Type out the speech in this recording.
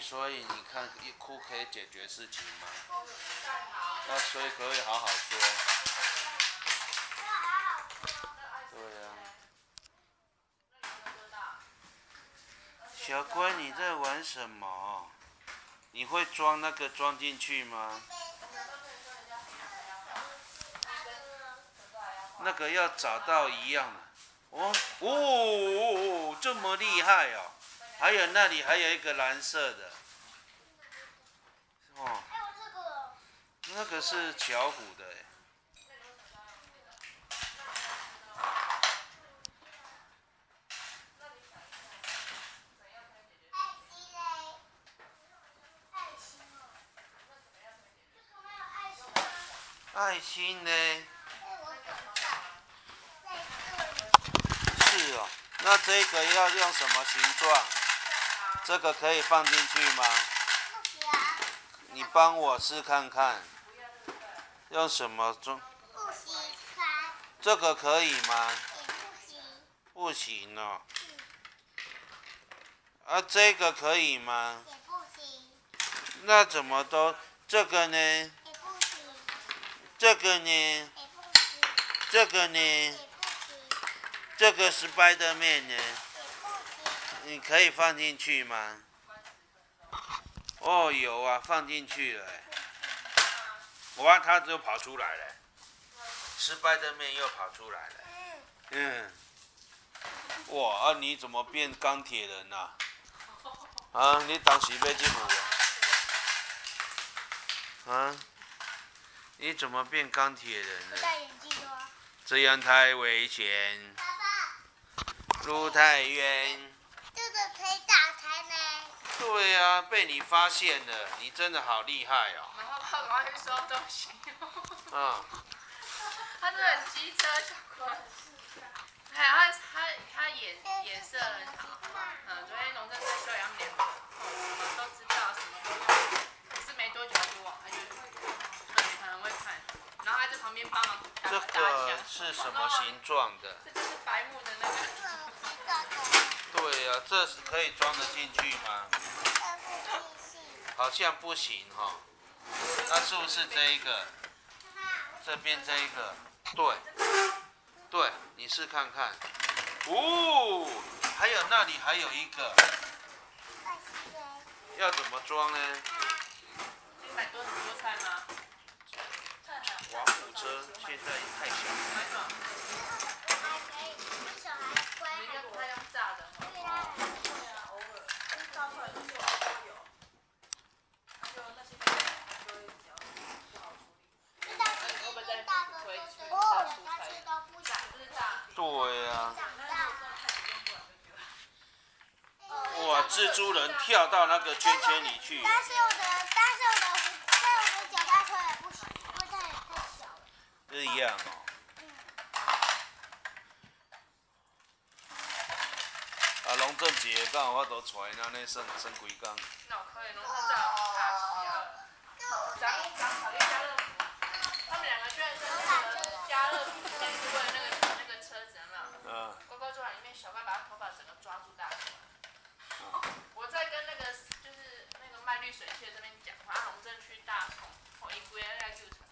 所以你看，哭可以解决事情吗？那所以可不可以好好说？对呀。小乖，你在玩什么？你会装那个装进去吗？那个要找到一样的。哦，这么厉害哦！还有那里还有一个蓝色的。哦。那个是巧虎的哎。爱心呢？是哦，那这个要用什么形状？这个可以放进去吗？你帮我试看看，用什么装？ 不行， 这个可以吗？ 也不行。 不行哦。啊，这个可以吗？ 也不行。 那怎么都这个呢？ 也不行。 这个呢？ 也不行。 这个呢？ 也不行。 这个Spiderman呢？ 也不行。 你可以放进去吗？哦，有啊，放进去了。哇，它就跑出来了。Spiderman又跑出来了。嗯。哇，啊，你怎么变钢铁人了？啊，你当时要这副啊？啊？你怎么变钢铁人了？ 戴眼镜哦。 这样太危险。 爸爸。 路太远。 这个可以打开呢。 对呀，被你发现了，你真的好厉害哦。 然后他赶快去收东西。 啊。 他真的很机车，小乖。还有他眼色很好。昨天农政在修养两个，什么都知道，什么都有。可是没多久他就忘，他就可能会看，然后他在旁边帮忙打这打个枪。 是什么形状的？ 这就是白木的那个。 对呀，这是可以装得进去吗？好像不行哈。那是不是这一个？这边这一个？对。对，你试看看。哦，还有那里还有一个。要怎么装呢？ 你买多很多菜吗？ 哇，虎车现在太小了。 买什么？你要它用炸的。对啊，偶尔。炸出来的时候都有。就那些就会比较不好处理。那你会不会再回去炸蔬菜？就是炸。 对呀。哇，蜘蛛人跳到那个圈圈里去。 但是我的脚踏车也不行，因为它也太小了。 是一样哦。啊，龙正节刚好我都带，安尼算几工。 那我可以，龙正在我卡西啊。长草地家乐福，他们两个居然在那个家乐福那里为了那个车子，有没有？乖乖坐在里面，小乖把他头发整个抓住大腿。我在跟那个就是那个卖滤水器的这边讲话，龙正去大同，我一个月要就。